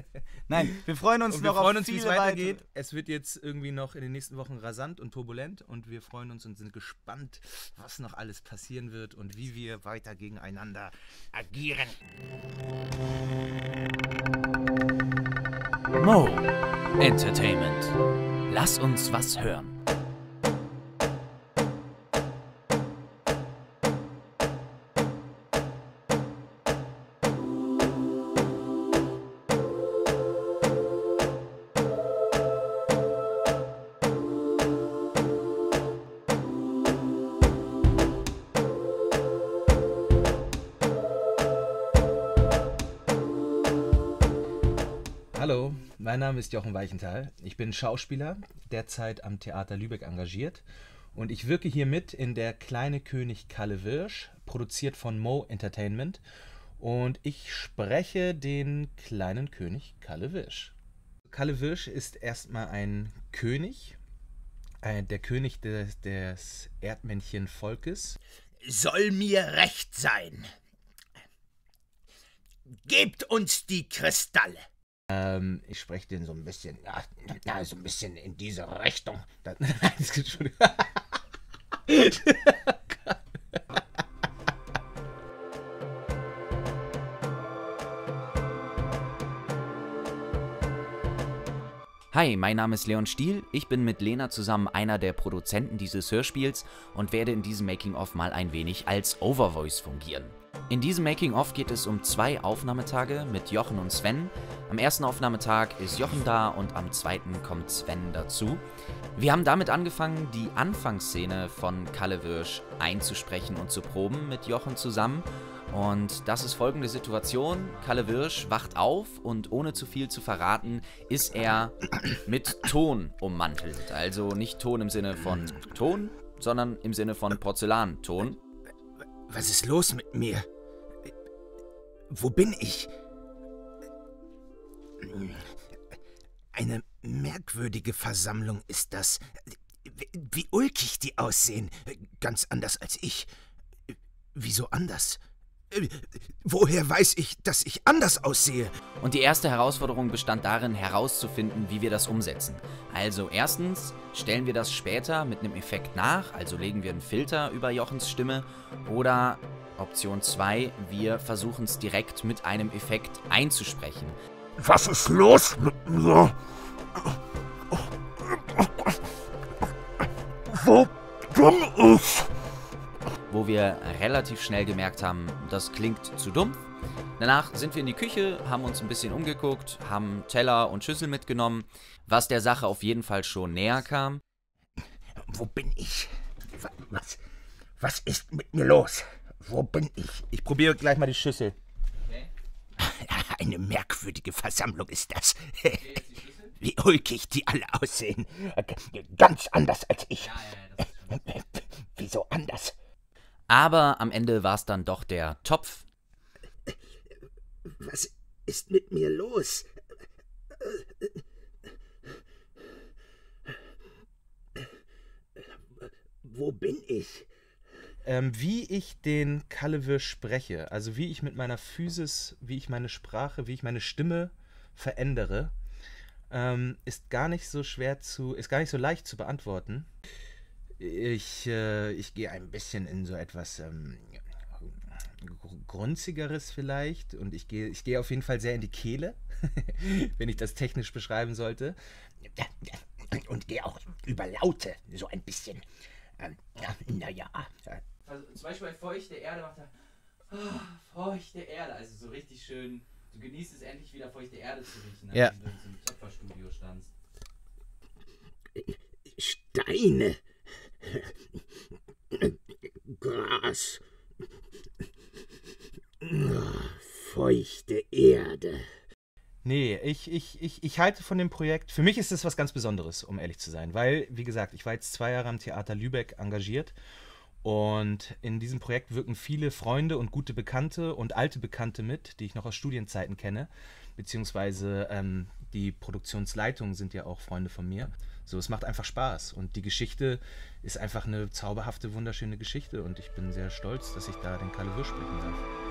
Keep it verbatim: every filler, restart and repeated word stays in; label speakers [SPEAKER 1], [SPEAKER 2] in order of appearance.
[SPEAKER 1] Nein, wir freuen uns
[SPEAKER 2] Und
[SPEAKER 1] noch
[SPEAKER 2] wir freuen
[SPEAKER 1] auf
[SPEAKER 2] uns, wie es
[SPEAKER 1] viele
[SPEAKER 2] weitergeht.
[SPEAKER 1] weitere-
[SPEAKER 2] Es wird jetzt irgendwie noch in den nächsten Wochen rasant und turbulent und wir freuen uns und sind gespannt, was noch alles passieren wird und wie wir weiter gegeneinander agieren.
[SPEAKER 3] Mo Entertainment. Lass uns was hören.
[SPEAKER 2] Hallo, mein Name ist Jochen Weichenthal. Ich bin Schauspieler, derzeit am Theater Lübeck engagiert und ich wirke hier mit in Der kleine König Kalle Wirsch, produziert von Mo Entertainment, und ich spreche den kleinen König Kalle Wirsch. Kalle Wirsch ist erstmal ein König, äh, der König des, des Erdmännchenvolkes.
[SPEAKER 4] Soll mir recht sein. Gebt uns die Kristalle.
[SPEAKER 2] Ähm, ich spreche den so ein bisschen, ja, ja, so ein bisschen in diese Richtung. Da, Entschuldigung.
[SPEAKER 3] Hi, mein Name ist Leon Stiel, ich bin mit Lena zusammen einer der Produzenten dieses Hörspiels und werde in diesem Making-of mal ein wenig als Overvoice fungieren. In diesem Making-of geht es um zwei Aufnahmetage mit Jochen und Sven. Am ersten Aufnahmetag ist Jochen da und am zweiten kommt Sven dazu. Wir haben damit angefangen, die Anfangsszene von Kalle Wirsch einzusprechen und zu proben mit Jochen zusammen. Und das ist folgende Situation: Kalle Wirsch wacht auf und ohne zu viel zu verraten, ist er mit Ton ummantelt. Also nicht Ton im Sinne von Ton, sondern im Sinne von Porzellanton.
[SPEAKER 4] Was ist los mit mir? Wo bin ich? Eine merkwürdige Versammlung ist das. Wie ulkig die aussehen. Ganz anders als ich. Wieso anders? Woher weiß ich, dass ich anders aussehe?
[SPEAKER 3] Und die erste Herausforderung bestand darin, herauszufinden, wie wir das umsetzen. Also erstens stellen wir das später mit einem Effekt nach, also legen wir einen Filter über Jochens Stimme, oder Option zwei, wir versuchen es direkt mit einem Effekt einzusprechen.
[SPEAKER 4] Was ist los mit mir? Wo bin ich?
[SPEAKER 3] Wo wir relativ schnell gemerkt haben, das klingt zu dumpf. Danach sind wir in die Küche, haben uns ein bisschen umgeguckt, haben Teller und Schüssel mitgenommen, was der Sache auf jeden Fall schon näher kam.
[SPEAKER 4] Wo bin ich? Was, was ist mit mir los? Wo bin ich?
[SPEAKER 2] Ich probiere gleich mal die Schüssel.
[SPEAKER 3] Okay.
[SPEAKER 4] Eine merkwürdige Versammlung ist das. Wie ulkig die alle aussehen. Ganz anders als ich.
[SPEAKER 3] Ja, ja, ja, das ist schon.
[SPEAKER 4] Wieso anders?
[SPEAKER 3] Aber am Ende war es dann doch der Topf.
[SPEAKER 4] Was ist mit mir los? Wo bin ich?
[SPEAKER 2] Ähm, wie ich den Kalle Wirsch spreche, also wie ich mit meiner Physis, wie ich meine Sprache, wie ich meine Stimme verändere, ähm, ist gar nicht so schwer zu, ist gar nicht so leicht zu beantworten. Ich, äh, ich gehe ein bisschen in so etwas ähm, Grunzigeres vielleicht, und ich gehe, ich gehe auf jeden Fall sehr in die Kehle, wenn ich das technisch beschreiben sollte.
[SPEAKER 4] Und gehe auch über Laute, so ein bisschen. Ähm, ja, naja.
[SPEAKER 3] Also zum Beispiel bei Feuchte Erde macht er oh, feuchte Erde, also so richtig schön. Du genießt es endlich wieder, feuchte Erde zu riechen,
[SPEAKER 2] Ja.
[SPEAKER 3] wenn du in so einem Töpferstudio standst.
[SPEAKER 4] Steine. Gras. Feuchte Erde.
[SPEAKER 2] Nee, ich, ich, ich, ich halte von dem Projekt, für mich ist es was ganz Besonderes, um ehrlich zu sein, weil, wie gesagt, ich war jetzt zwei Jahre am Theater Lübeck engagiert und in diesem Projekt wirken viele Freunde und gute Bekannte und alte Bekannte mit, die ich noch aus Studienzeiten kenne, beziehungsweise ähm, die Produktionsleitungen sind ja auch Freunde von mir. So, es macht einfach Spaß und die Geschichte ist einfach eine zauberhafte, wunderschöne Geschichte und ich bin sehr stolz, dass ich da den Kalle Wirsch sprechen darf.